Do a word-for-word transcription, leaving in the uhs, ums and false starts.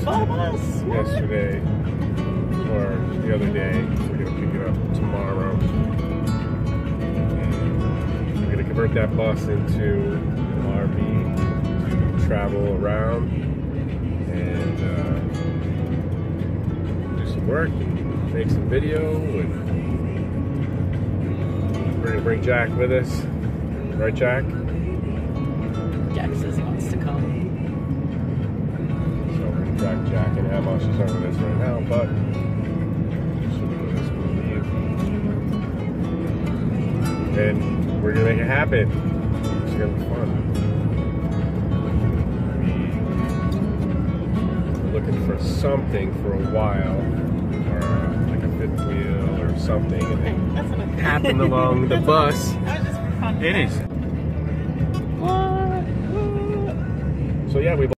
yesterday, yesterday or the other day. We're gonna pick it up tomorrow. And we're gonna convert that bus into an R V to travel around and uh, do some work and make some video. And we're gonna bring Jack with us, right, Jack? Jack says he wants to come. So we're gonna track Jack and Emma. She's not with us right now, but she'll be with us when we leave. And we're gonna make it happen. It's gonna be fun. We were looking for something for a while, or uh, like a fifth wheel or something, and then That's enough. happened along the bus. That was just for fun. It is. So yeah, we